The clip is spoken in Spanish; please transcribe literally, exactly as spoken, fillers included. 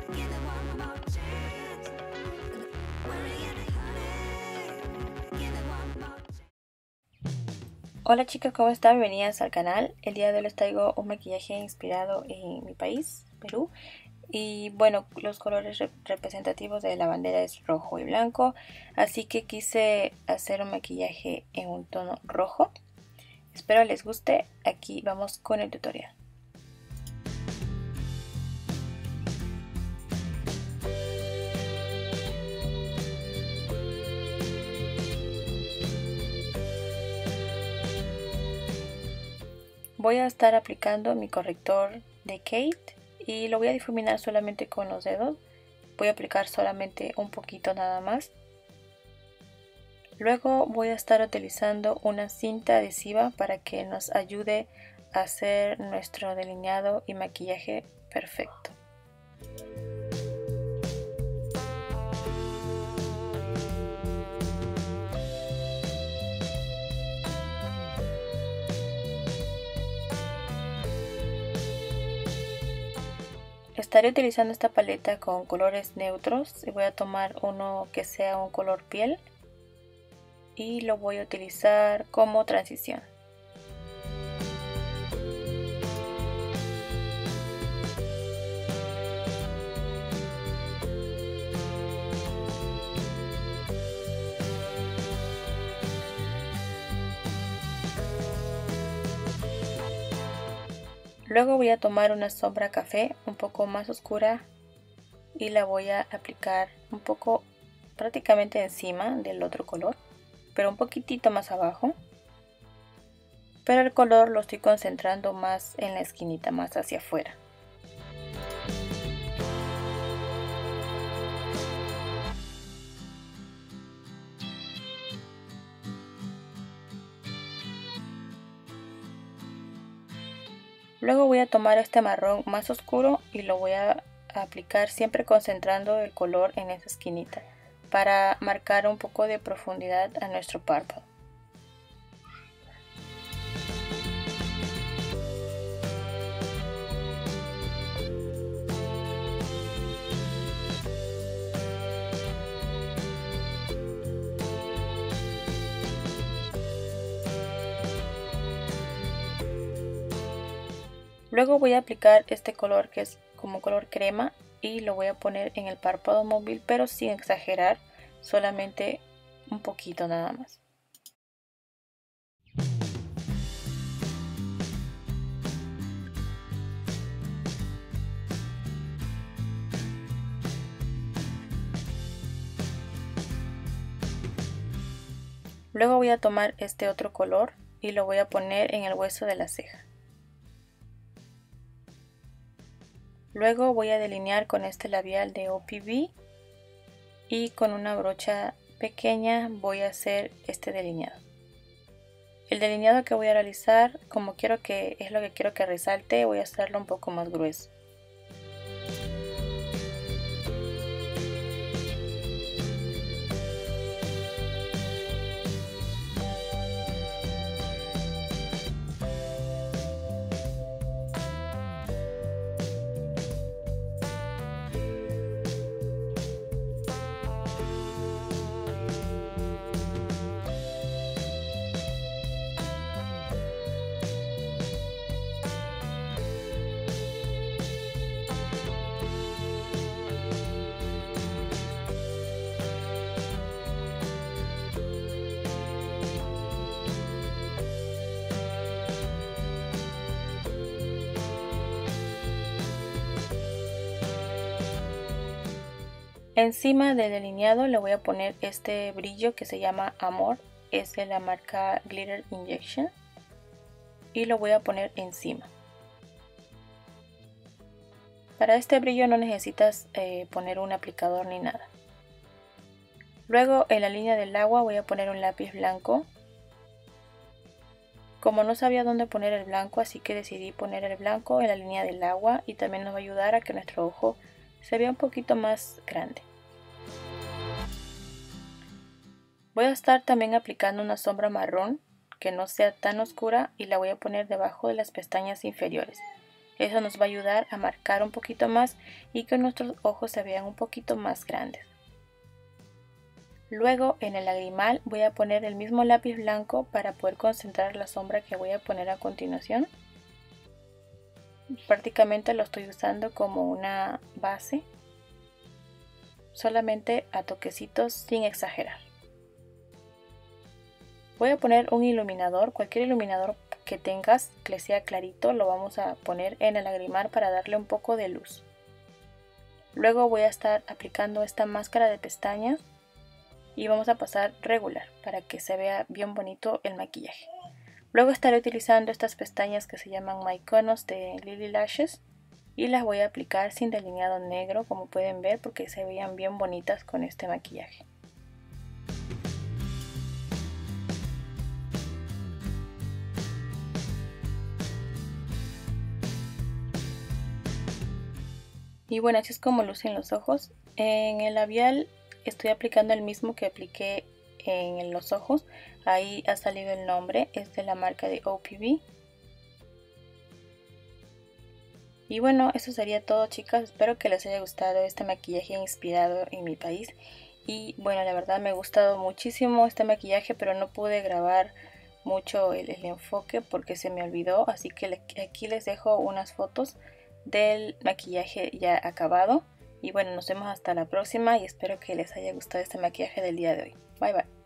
Hola chicas, ¿cómo están? Bienvenidas al canal. El día de hoy les traigo un maquillaje inspirado en mi país, Perú. Y bueno, los colores rep representativos de la bandera es rojo y blanco. Así que quise hacer un maquillaje en un tono rojo. Espero les guste. Aquí vamos con el tutorial. Voy a estar aplicando mi corrector de Kate y lo voy a difuminar solamente con los dedos. Voy a aplicar solamente un poquito nada más. Luego voy a estar utilizando una cinta adhesiva para que nos ayude a hacer nuestro delineado y maquillaje perfecto. Estaré utilizando esta paleta con colores neutros y voy a tomar uno que sea un color piel y lo voy a utilizar como transición. Luego voy a tomar una sombra café un poco más oscura y la voy a aplicar un poco prácticamente encima del otro color, pero un poquitito más abajo. Pero el color lo estoy concentrando más en la esquinita, más hacia afuera. Luego voy a tomar este marrón más oscuro y lo voy a aplicar siempre concentrando el color en esa esquinita para marcar un poco de profundidad a nuestro párpado. Luego voy a aplicar este color que es como color crema y lo voy a poner en el párpado móvil, pero sin exagerar, solamente un poquito nada más. Luego voy a tomar este otro color y lo voy a poner en el hueso de la ceja. Luego voy a delinear con este labial de O P B y con una brocha pequeña voy a hacer este delineado. El delineado que voy a realizar, como quiero que es lo que quiero que resalte, voy a hacerlo un poco más grueso. Encima del delineado le voy a poner este brillo que se llama Amor, es de la marca Glitter Injection y lo voy a poner encima. Para este brillo no necesitas eh, poner un aplicador ni nada. Luego en la línea del agua voy a poner un lápiz blanco. Como no sabía dónde poner el blanco, así que decidí poner el blanco en la línea del agua y también nos va a ayudar a que nuestro ojo se vea un poquito más grande. Voy a estar también aplicando una sombra marrón que no sea tan oscura y la voy a poner debajo de las pestañas inferiores. Eso nos va a ayudar a marcar un poquito más y que nuestros ojos se vean un poquito más grandes. Luego en el lagrimal voy a poner el mismo lápiz blanco para poder concentrar la sombra que voy a poner a continuación. Prácticamente lo estoy usando como una base, solamente a toquecitos sin exagerar. Voy a poner un iluminador, cualquier iluminador que tengas que sea clarito lo vamos a poner en el lagrimal para darle un poco de luz. Luego voy a estar aplicando esta máscara de pestañas y vamos a pasar regular para que se vea bien bonito el maquillaje. Luego estaré utilizando estas pestañas que se llaman Mykonos de Lily Lashes y las voy a aplicar sin delineado negro, como pueden ver, porque se veían bien bonitas con este maquillaje. Y bueno, así es como lucen los ojos. En el labial estoy aplicando el mismo que apliqué en los ojos. Ahí ha salido el nombre, es de la marca de O P B. Y bueno, eso sería todo, chicas. Espero que les haya gustado este maquillaje inspirado en mi país. Y bueno, la verdad me ha gustado muchísimo este maquillaje, pero no pude grabar mucho el, el enfoque porque se me olvidó. Así que le, aquí les dejo unas fotos del maquillaje ya acabado. Y bueno, nos vemos hasta la próxima y espero que les haya gustado este maquillaje del día de hoy. Bye bye.